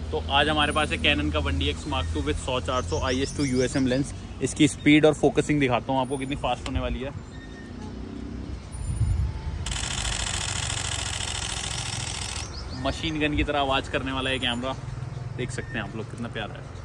तो आज हमारे पास है कैनन का 1DX Mark II with 100-400 IS2 USM lens. इसकी स्पीड और फोकसिंग दिखाता हूँ आपको कितनी फास्ट होने वाली है। मशीन गन की तरह आवाज़ करने वाला है कैमरा, देख सकते हैं आप लोग कितना प्यारा है।